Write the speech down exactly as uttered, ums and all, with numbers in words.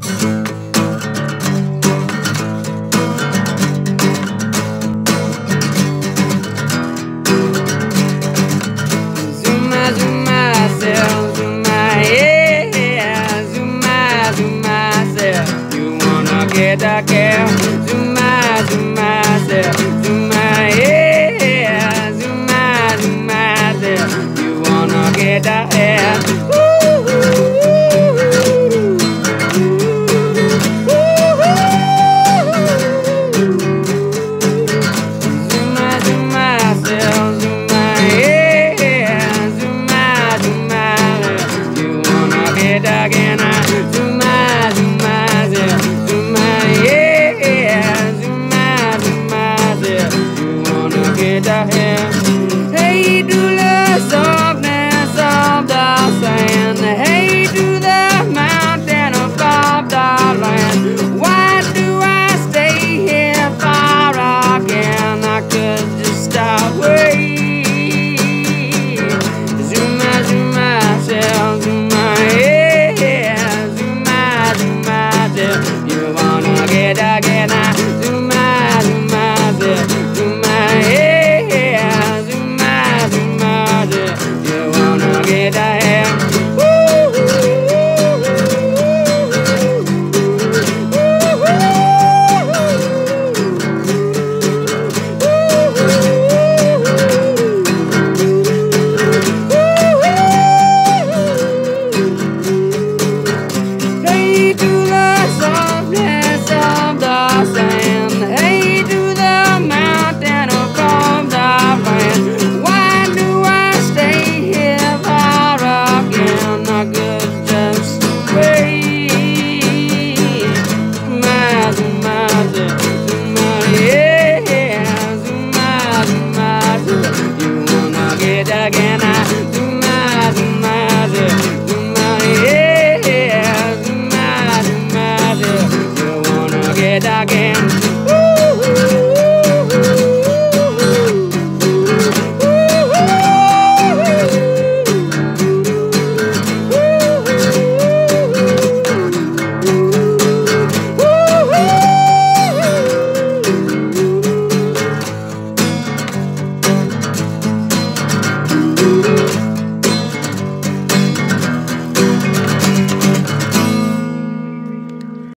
Get a girl, Zuma, Zuma, Zuma, yeah, Zuma, Zuma, you wanna get a hair? Zuma, Zuma, Zuma, yeah, Zuma, Zuma, you wanna get a girl? Zuma, Zuma, Zuma. Hey to the softness of the sand, hey to the mountain above the land. Why do I stay here far again? I could just stop waiting. Zuma, Zuma, Zuma, Zuma, yeah, Zuma, Zuma, Zuma, you wanna get again? Zuma, Zuma, Zuma, yeah. Get a hand. Hey, do